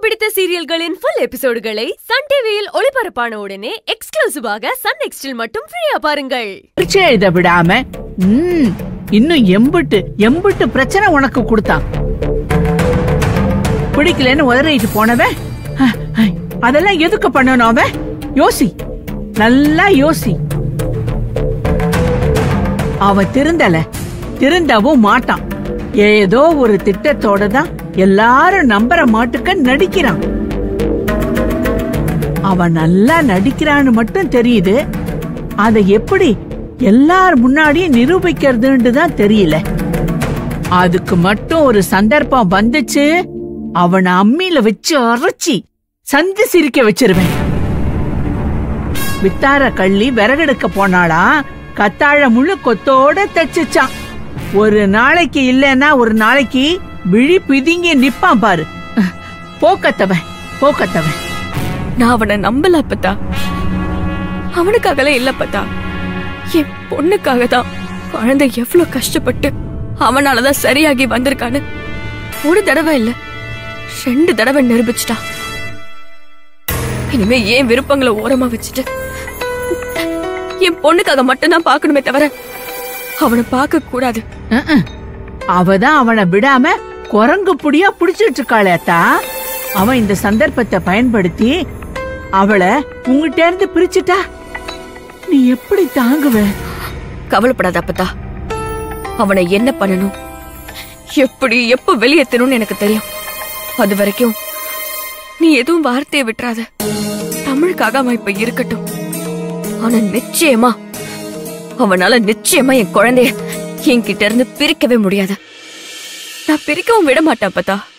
பிடித்த சீரியல்களின் full எபிசோடுகளை Sun டிவியில் ஒளிபரப்பான உடனே எக்ஸ்க்ளூசிவாக சன் நெக்ஸ்டில் மட்டும் ஃப்ரீயா பாருங்கள். எழுத விடாம இன்னும் எம்புட்டு பிரச்சனை உனக்கு கொடுத்தான். பிடிக்கலன்னு உதறிட்டு போனவன் அதெல்லாம் எதுக்கு பண்ணணும்? அவன் யோசி, நல்லா யோசி. அவன் திருந்தவும் மாட்டான். ஏதோ ஒரு திட்டத்தோட தான் எல்லாரும் நம்புற மாட்டுக்க நடிக்கிறான். அவன் நல்லா நடிக்கிறான்னு மட்டும் தெரியுது. அதை எப்படி எல்லார் முன்னாடியும் நிரூபிக்கிறதுன்னு தான் தெரியல. அதுக்கு மட்டும் ஒரு சந்தர்ப்பம் வந்துச்சு, அவனை அம்மியில வச்சு அரைச்சி சந்தி சிரிக்க வச்சிருவேன். வித்தார கள்ளி விறகெடுக்க போனாளா, கத்தாழ முழு கொத்தோட தச்சுச்சான். ஒரு நாளைக்கு இல்லன்னா ஒரு நாளைக்கு விழி பிதுங்கி நிப்பான் பாரு. போக்கத்தவன். நான் அவனை நம்பல அப்பதா. அவனுக்காகலாம் இல்ல பத்தா, என் பொண்ணுக்காக தான். குழந்தை எவ்வளவு கஷ்டப்பட்டு அவனாலதான் சரியாகி வந்திருக்கான்னு ஒரு தடவை இல்ல 2 தடவை நிரூபிச்சுட்டான். இனிமே ஏன் விருப்பங்களை ஓரமா வச்சுட்டு என் பொண்ணுக்காக மட்டும்தான் பாக்கணுமே தவிர அவனை பார்க்க கூடாது. அவதான் அவனை விடாம குரங்கு புடியா புடிச்சிட்டு இருக்காளேத்தா. அவன் இந்த சந்தர்ப்பத்தை பயன்படுத்தி அவளை உங்ககிட்ட இருந்து பிரிச்சுட்டா நீ எப்படி தாங்குவ? கவலைப்படாத அப்பதா. அவனை என்ன பண்ணணும், எப்படி எப்ப வெளியேற்றணும்னு எனக்கு தெரியும். அது வரைக்கும் நீ எதுவும் வார்த்தையை விட்டுறாத. தமிழுக்காக அவன் இப்ப இருக்கட்டும். ஆனா அவனால நிச்சயமா என் குழந்தைய என்கிட்ட இருந்து பிரிக்கவே முடியாது. நான் பிரிக்கவும் விட மாட்டேன் அப்பதா.